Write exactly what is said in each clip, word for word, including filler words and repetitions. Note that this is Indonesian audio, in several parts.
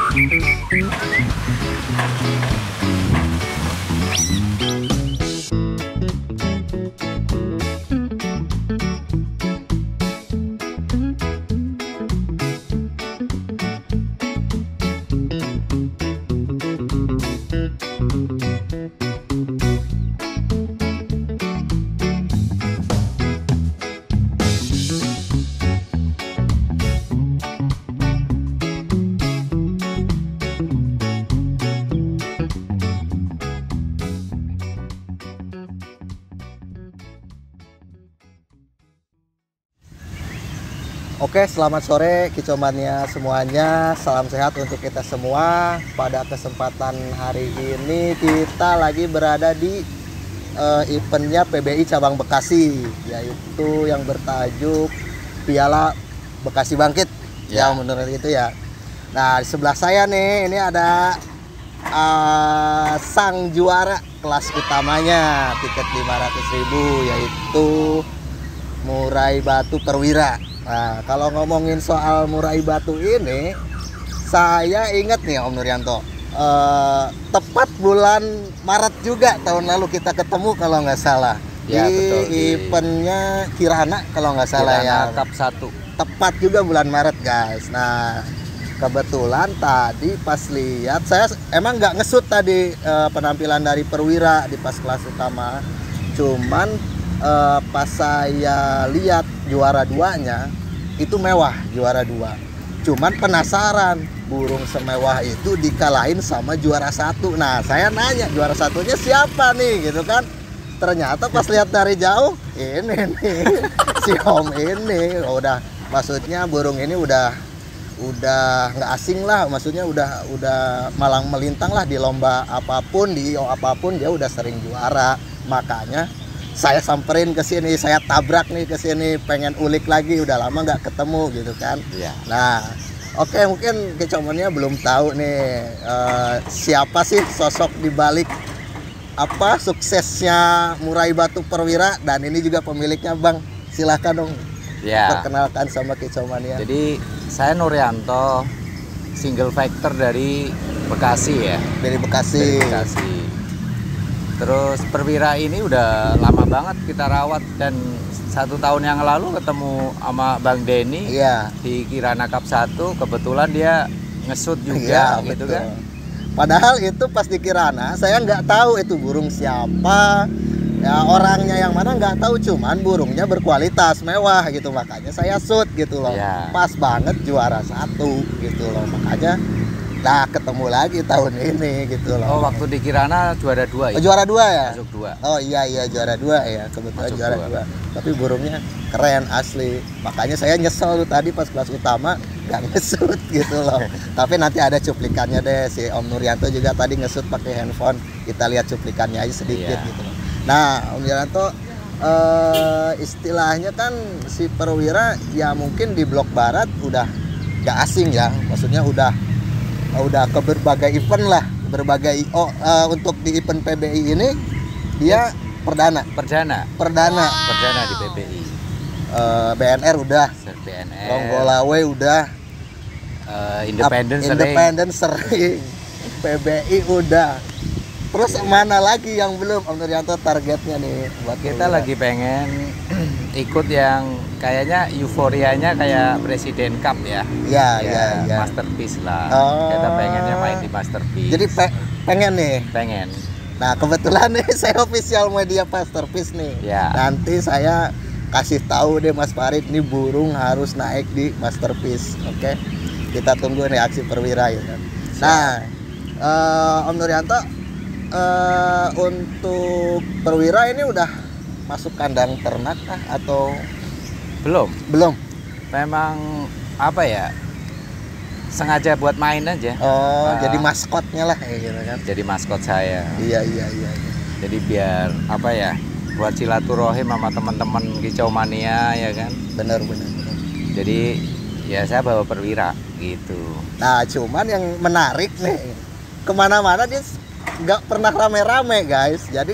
Oke, selamat sore Kicomania semuanya. Salam sehat untuk kita semua. Pada kesempatan hari ini kita lagi berada di uh, eventnya P B I Cabang Bekasi, yaitu yang bertajuk Piala Bekasi Bangkit. Ya, ya menurut itu ya. Nah, di sebelah saya nih, ini ada uh, sang juara kelas utamanya, tiket lima ratus ribu, yaitu Murai Batu Perwira. Nah, kalau ngomongin soal Murai Batu ini, saya ingat nih Om Nuryanto, uh, tepat bulan Maret juga tahun lalu kita ketemu kalau nggak salah. Ya, di betul, eventnya Kirana kalau nggak salah. Kirana ya. Cup satu. Tepat juga bulan Maret guys. Nah, kebetulan tadi pas lihat, saya emang nggak ngesut tadi uh, penampilan dari Perwira di pas kelas utama. Cuman uh, pas saya lihat juara duanya, itu mewah juara dua. Cuman penasaran, burung semewah itu dikalahin sama juara satu. Nah, saya nanya juara satunya siapa nih gitu kan. Ternyata pas lihat dari jauh, ini nih si Om ini. Udah, maksudnya burung ini udah udah nggak asing lah, maksudnya udah udah malang melintang lah di lomba apapun, di I O apapun dia udah sering juara. Makanya saya samperin ke sini, saya tabrak nih ke sini, pengen ulik lagi, udah lama nggak ketemu gitu kan. Iya. Nah, oke, mungkin Kicomania belum tahu nih uh, siapa sih sosok di balik apa suksesnya Murai Batu Perwira, dan ini juga pemiliknya Bang. Silahkan dong. Ya. Perkenalkan sama Kicomania. Jadi saya Nuryanto, single factor dari Bekasi ya. Dari Bekasi. Dari Bekasi. Terus Perwira ini udah lama banget kita rawat, dan satu tahun yang lalu ketemu sama Bang Denny. Iya. Di Kirana Cup satu, kebetulan dia ngesut juga. Iya, gitu betul. Kan. Padahal itu pas di Kirana saya nggak tahu itu burung siapa, ya orangnya yang mana nggak tahu, cuman burungnya berkualitas mewah gitu, makanya saya shoot gitu loh. Iya. Pas banget juara satu gitu loh, makanya nah ketemu lagi tahun ini gitu loh. Oh, waktu di Kirana juara dua ya? Oh, juara dua ya? Masuk dua. Oh iya iya juara dua ya, kebetulan Masuk juara dua. dua. Tapi burungnya keren asli. Makanya saya nyesel tuh tadi pas kelas utama gak ngesut gitu loh. Tapi nanti ada cuplikannya deh, si Om Nuryanto juga tadi ngesut pakai handphone. Kita lihat cuplikannya aja sedikit iya. gitu loh. Nah, Om Nuryanto uh, istilahnya kan si Perwira ya mungkin di blok barat udah gak asing ya. Maksudnya udah udah ke berbagai event lah, berbagai I O. Uh, untuk di event P B I ini dia perdana perdana perdana perdana di P B I. uh, B N R udah, B N R, Ronggolawe udah, uh, Independen sering, Independen sering, P B I udah. Terus mana lagi yang belum Om Nuryanto targetnya nih buat kita Perwira? Lagi pengen ikut yang kayaknya euforianya kayak Presiden Cup ya. Iya, iya, ya. Masterpiece lah. Oh. Kita pengennya main di Masterpiece. Jadi pe pengen nih. Pengen. Nah, kebetulan nih saya official media Masterpiece nih. Ya. Nanti saya kasih tahu deh Mas Farid, nih burung harus naik di Masterpiece. Oke. Kita tunggu reaksi Perwira ya kan. Nah, uh, Om Nuryanto, uh, untuk Perwira ini udah masuk kandang ternak kah atau belum? Belum. Memang apa ya? Sengaja buat main aja. Oh, uh, jadi maskotnya lah ya gitu kan. Jadi maskot saya. Iya, iya, iya. Jadi biar apa ya? Buat silaturahim sama teman-teman Kicomania ya kan. Bener, bener, bener. Jadi ya saya bawa Perwira gitu. Nah, cuman yang menarik nih, kemana-mana dia nggak pernah rame-rame guys. Jadi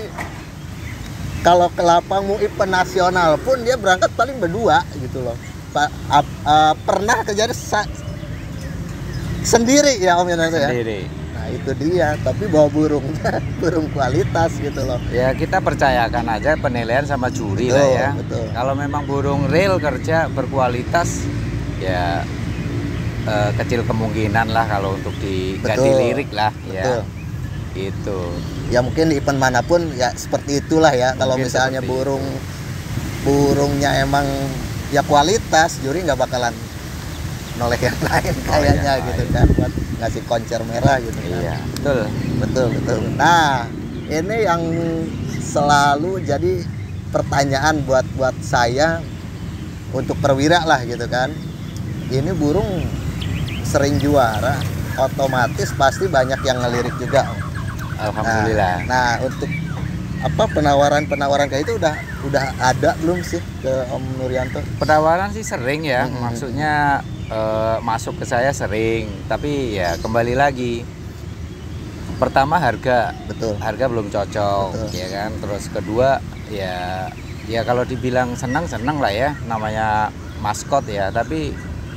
kalau ke lapang mau event nasional pun dia berangkat paling berdua gitu loh. Pa, uh, uh, pernah kejadian sa sendiri ya Om Yunanto ya. Sendiri. Nah itu dia, tapi bawa burungnya burung kualitas gitu loh. Ya kita percayakan aja penilaian sama juri Betul, lah ya. betul. Kalau memang burung real kerja berkualitas, ya eh, kecil kemungkinan lah kalau untuk di nggak Betul, dilirik lah betul. ya. Gitu. Ya mungkin di event manapun ya seperti itulah ya. Kalau Mungkin misalnya seperti burung burungnya emang ya kualitas, juri nggak bakalan noleh yang lain kayaknya yang gitu lain. kan, buat ngasih koncer merah gitu kan. Iya, betul. Betul betul. Nah ini yang selalu jadi pertanyaan buat buat saya untuk perwira lah gitu kan. Ini burung sering juara, otomatis pasti banyak yang ngelirik juga. Alhamdulillah. Nah, nah untuk apa penawaran-penawaran kayak itu udah udah ada belum sih ke Om Nuryanto? Penawaran sih sering ya, Hmm. maksudnya eh, masuk ke saya sering, tapi ya kembali lagi. Pertama harga, Betul. harga belum cocok, Betul. ya kan. Terus kedua ya, ya kalau dibilang senang senang lah ya, namanya maskot ya. Tapi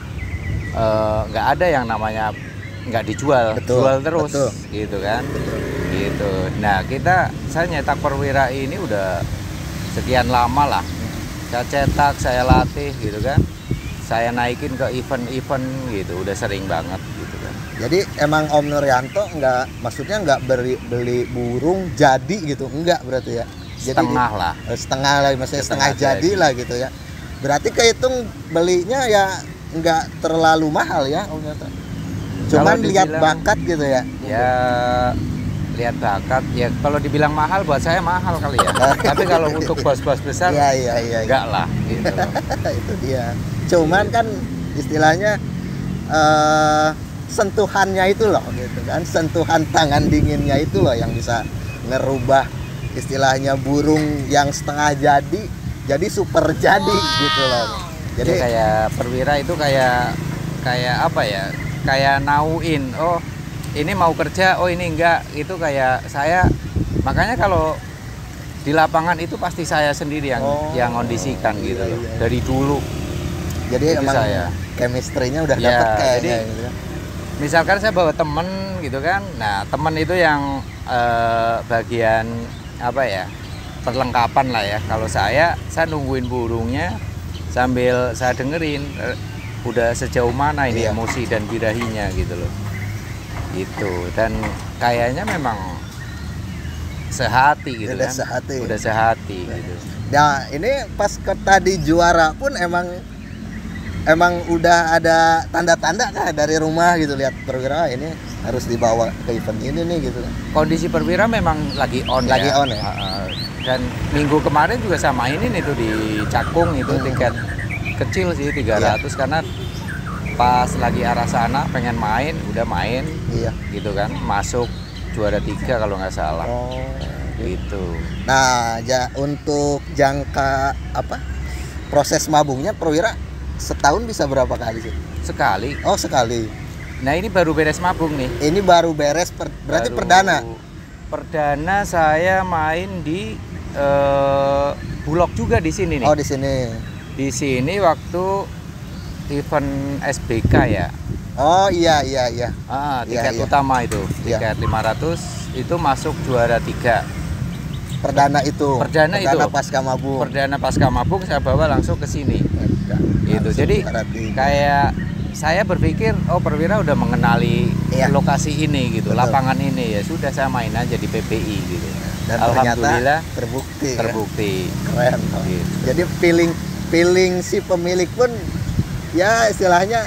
eh, nggak ada yang namanya nggak dijual, Betul, jual terus, betul. gitu kan. Betul. Gitu. Nah kita, saya nyetak perwira ini udah sekian lama lah. Saya cetak, saya latih, gitu kan. Saya naikin ke event-event gitu, udah sering banget gitu kan. Jadi emang Om Nuryanto nggak, maksudnya nggak beli, beli burung jadi gitu, enggak berarti ya? Jadi Setengah di- lah. eh, setengah lah, maksudnya setengah, Setengah jadi jadi. lah gitu ya. Berarti kehitung belinya ya nggak terlalu mahal ya Om Nuryanto. Cuman Kalau lihat dibilang- bakat gitu ya. Ya lihat bakat ya, kalau dibilang mahal buat saya mahal kali ya. Tapi kalau untuk bos-bos besar Iya iya iya. enggak lah gitu loh. Itu dia. Cuman kan istilahnya eh, sentuhannya itu loh gitu kan, sentuhan tangan dinginnya itu loh yang bisa ngerubah istilahnya burung yang setengah jadi jadi super jadi gitu loh. Jadi Jadi kayak perwira itu kayak kayak apa ya? Kayak nauin. Oh, ini mau kerja, oh ini enggak. Itu kayak saya, makanya kalau di lapangan itu pasti saya sendiri yang Oh, yang kondisikan iya, gitu loh. iya. Dari dulu. jadi itu emang saya. chemistry-nya udah Ya, dapet kayaknya jadi- gitu kan. Misalkan saya bawa temen gitu kan, nah temen itu yang eh, bagian apa ya, perlengkapan lah ya. Kalau saya, saya nungguin burungnya sambil saya dengerin eh, udah sejauh mana ini Iya. emosi dan birahinya gitu loh. Gitu, dan kayaknya memang sehati gitu Udah kan. sehati. Udah sehati gitu. Nah ini pas ke tadi juara pun emang emang udah ada tanda-tanda kah dari rumah gitu, lihat perwira ini harus dibawa ke event ini nih gitu. Kondisi perwira memang lagi on Lagi ya. on ya? Heeh. Dan minggu kemarin juga saya mainin itu di Cakung itu Hmm. tiket kecil sih tiga ratus karena pas lagi arah sana pengen main, udah main Iya. gitu kan, masuk juara tiga kalau nggak salah. Oh. Gitu. Nah, ja, untuk jangka apa? Proses mabungnya perwira setahun bisa berapa kali sih? Sekali. Oh, sekali. Nah, ini baru beres mabung nih. Ini baru beres per- berarti Baru- perdana. Perdana saya main di eh, Bulog juga di sini nih. Oh, di sini. Di sini waktu event S B K ya. Oh, iya iya iya. Ah, Iya, tiket iya. utama itu, Iya. tiket lima ratus itu masuk juara tiga. Perdana itu. Perdana itu. pasca mabung. Perdana pasca mabung saya bawa langsung ke sini. Gitu. Langsung Jadi juara tiga. kayak saya berpikir oh perwira udah mengenali Iya. lokasi ini gitu, Betul. lapangan ini ya sudah saya main aja di P P I gitu. Dan Alhamdulillah ternyata terbukti. ya. terbukti. Keren. Oh. Gitu. Jadi feeling feeling si pemilik pun ya istilahnya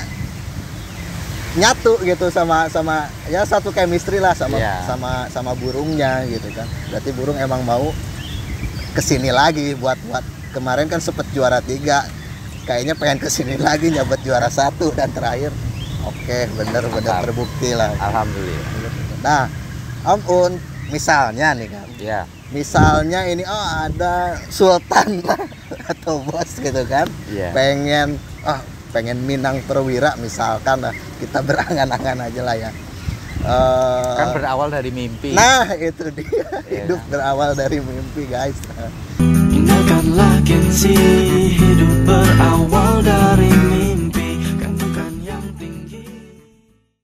nyatu gitu sama sama ya satu chemistry lah sama Iya. sama sama burungnya gitu kan. Berarti burung emang mau kesini lagi buat buat kemarin kan sempet juara tiga, kayaknya pengen kesini lagi nyabet juara satu dan terakhir. Oke, bener-bener Mantap. terbukti lah. Alhamdulillah. Nah, Om Un, misalnya nih kan, Ya. misalnya ini oh ada sultan lah atau bos gitu kan, Iya. pengen ah pengen minang perwira misalkan lah, kita berangan-angan aja lah ya. Eh, Kan berawal dari mimpi. nah itu dia, Iya. hidup berawal dari mimpi guys. Ingatkanlah gengsi, hidup berawal dari mimpi, gantungan yang tinggi.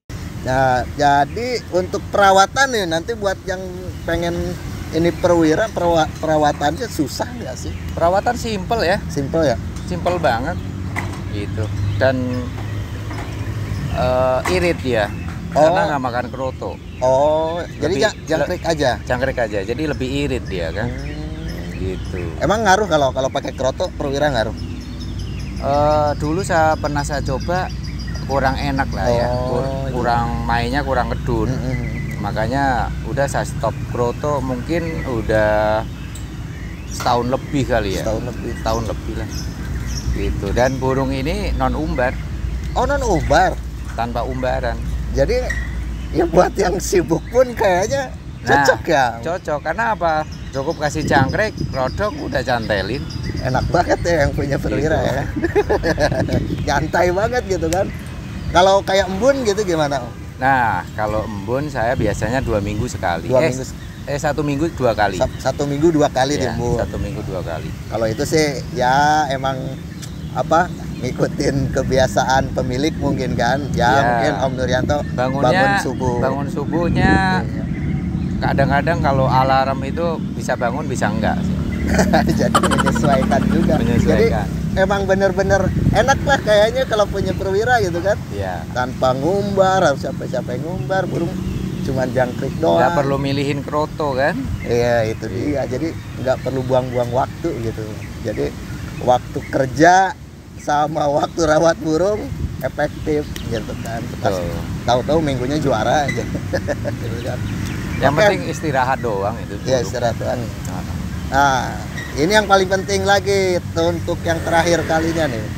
Nah, jadi untuk perawatan nih nanti buat yang pengen ini perwira perawa, perawatannya susah nggak sih? Perawatan simple ya, Simple ya? simple banget gitu. Dan uh, irit dia, Oh. karena nggak makan kroto. Oh, jadi Lebih- ja- jangkrik aja. Jangkrik aja, jadi lebih irit dia kan. Hmm. Gitu. Emang ngaruh kalau kalau pakai kroto perwira ngaruh? Uh, dulu saya pernah saya coba kurang enak lah ya, Oh, Kur- iya. kurang mainnya kurang ngedun. Mm-mm. Makanya udah saya stop kroto mungkin udah setahun lebih kali ya. Setahun lebih. Setahun lebih lah. Gitu. Dan burung ini non umbar, Oh, non ubar. tanpa umbaran. Jadi ya buat yang sibuk pun kayaknya cocok Nah, ya. Cocok karena apa? Cukup kasih jangkrik, rodok udah cantelin. Enak banget ya yang punya perwira Gitu. ya. Nyantai banget gitu kan. Kalau kayak embun gitu gimana? Om? Nah, kalau embun saya biasanya dua minggu sekali. Dua eh, minggu eh satu minggu dua kali. Sa- satu minggu dua kali Ya, diembun. satu minggu dua kali. Kalau itu sih ya emang apa ngikutin kebiasaan pemilik mungkin kan. Ya, Ya. mungkin Om Nuryanto Bangunnya bangun subuh. bangun subuhnya Iya. kadang-kadang kalau alarm itu bisa bangun bisa enggak sih. Jadi menyesuaikan juga. Menyesuaikan. Jadi emang bener-bener enak lah kayaknya kalau punya perwira gitu kan. Iya. Tanpa ngumbar, harus capek-capek ngumbar, burung cuman jangkrik doang. Nggak perlu milihin kroto kan? Iya, itu dia. Jadi nggak perlu buang-buang waktu gitu. Jadi waktu kerja sama waktu rawat burung efektif gitu kan. Pas Betul. tahu-tahu minggunya juara aja. Gitu kan. Yang Oke. penting istirahat doang itu. Iya, burung. istirahat doang. Nah, Nah, ini yang paling penting lagi untuk yang terakhir kalinya nih.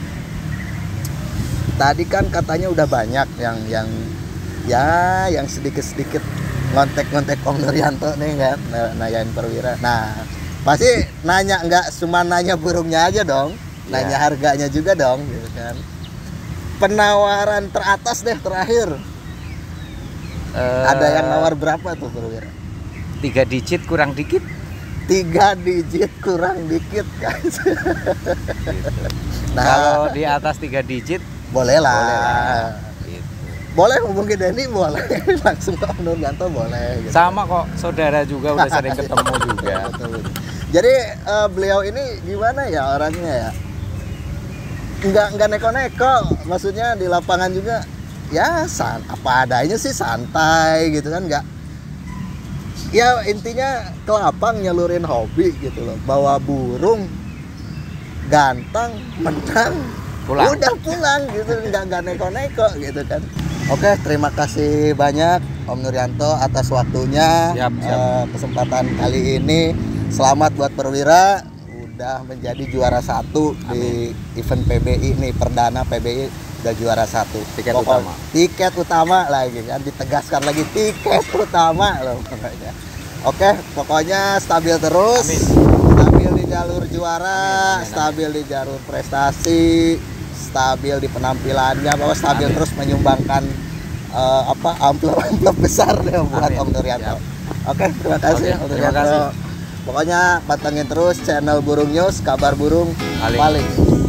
Tadi kan katanya udah banyak yang yang ya yang sedikit-sedikit ngontek-ngontek Om Nuryanto nih kan, na- nanyain perwira. Nah, pasti nanya nggak cuma nanya burungnya aja dong, nanya Iya. harganya juga dong, gitu kan. Penawaran teratas deh terakhir. eh, Ada yang nawar berapa tuh perwira? tiga digit kurang dikit. Tiga digit kurang dikit guys. Nah, Kalau di atas tiga digit boleh lah. boleh lah. Gitu. Boleh hubungi Denny boleh. Langsung ke Om Nuryanto boleh. Gitu. Sama kok saudara juga udah sering ketemu juga. Betul. Jadi eh, beliau ini gimana ya orangnya ya? Enggak enggak neko-neko. Maksudnya di lapangan juga ya san apa adanya sih santai gitu kan enggak. Ya intinya ke lapang nyalurin hobi gitu loh. Bawa burung ganteng menang Pulang. udah pulang gitu nggak nggak neko-neko gitu kan. Oke, terima kasih banyak Om Nuryanto atas waktunya. Siap, siap. Eh, kesempatan kali ini selamat buat perwira udah menjadi juara satu di event P B I nih, perdana P B I udah juara satu. Tiket Pokok- utama. Tiket utama lagi kan, ditegaskan lagi tiket utama loh pokoknya. Oke, pokoknya stabil terus. Amin. Stabil di jalur juara, Amin, amin, amin. stabil di jalur prestasi, stabil di penampilannya, bahwa stabil Amin. terus menyumbangkan eh, apa amplop-amplop besar deh buat Amin. Om Nuryanto. Siap. Oke, terima kasih Oke, Om terima Nuryanto. kasih. Pokoknya pantengin terus channel Burung News, kabar burung Paling. paling